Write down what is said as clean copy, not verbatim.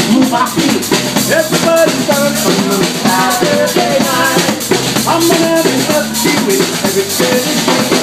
move my feet. Everybody's done it on the Saturday night. I'm gonna have a with every city.